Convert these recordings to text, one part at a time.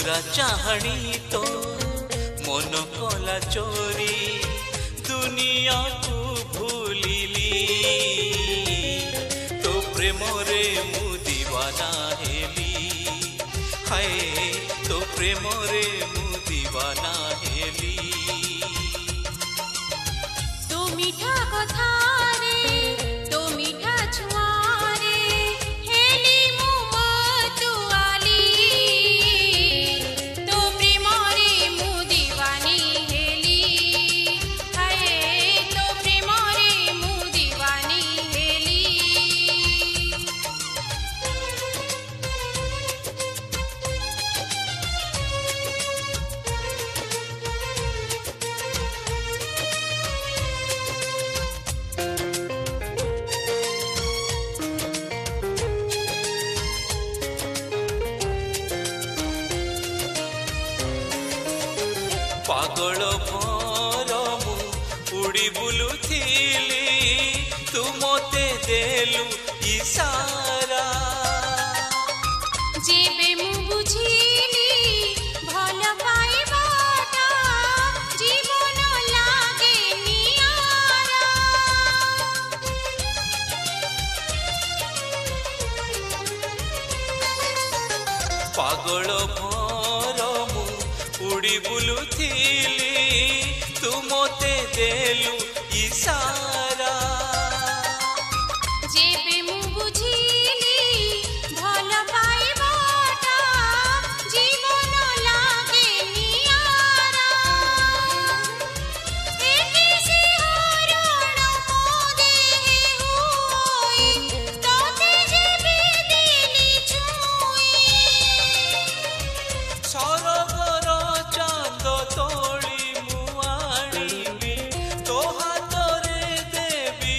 पूरा चाहनी तो मन कला चोरी दुनिया को भूलिली तो प्रेम रे मु दीवाना हेली हाय तो प्रेम रे मु दीवाना हेली तो मीठा कथा रे तो मीठा छुआ रे हेली मु मतुआली तो प्रेम रे मु दीवानी हेली हाय तो प्रेम रे मु दीवानी हेली पागल भर मु उड़ी बुलुथिली तू मते देलु इशारा जेबे मु बुझिली भल पाइबाटा जीवन लागे नियारा पागल भर मु उड़ी बुलुथिली तू मते देलु इशारा जेबे मु बुझिली भल पाइबाटा जीवन लागे नियारा एके सिहरण मो देहे होई तोते जेबे देली छुई सरगर चांद तोड़ी मु आनिबी तो हातरे देबी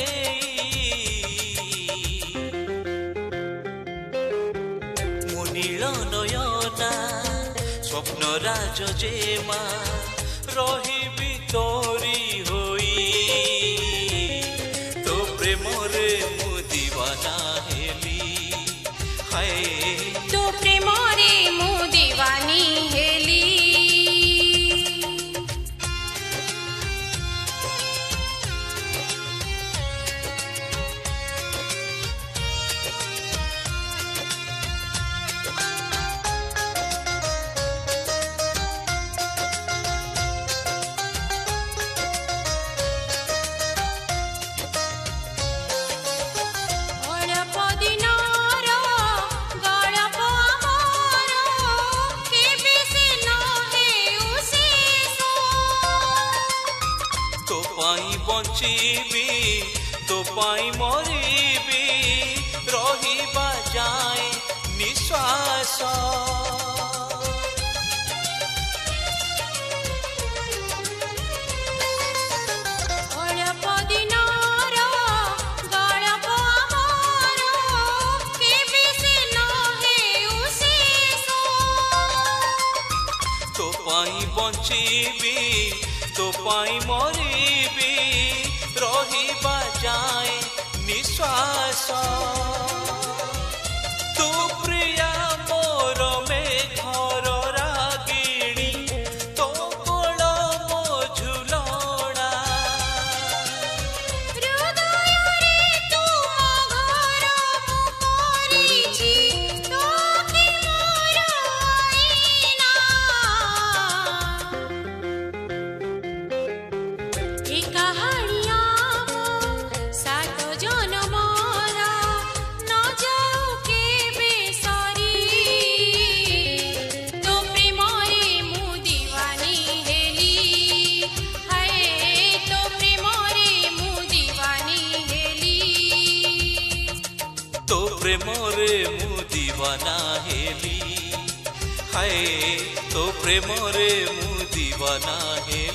मु नील नयना स्वप्न राज जेमा रहिबी तोरी होई तो प्रेम रे मु दीवाना हेली हाय तो प्रेम रे मु दीवानी हेली अल्प दिनर गल्प आमर केबे से न हेउ शेष तो पाई बंचीबी तो पाई मरीबी रहिबा जाए निश्वास अल्प दिनर गल्प आमर केबे से न हेउ शेष तो पाई बंचीबी तो पाई मरीबी रहिबा जाए निश्वास तू प्रिया मोर मेघर रागिणी तो कोल मो झुलणा हृदय रे तुम घर मु परिछि तोके मोर आईना ए कहानिया सात जनमर न जाऊ केबे सरी तो प्रेम रे मु दीवानी हेली हाय तो प्रेम रे मु दीवानी हेली तो प्रेम रे मु दीवाना हेली हाय तो प्रेम रे मु दीवाना हेली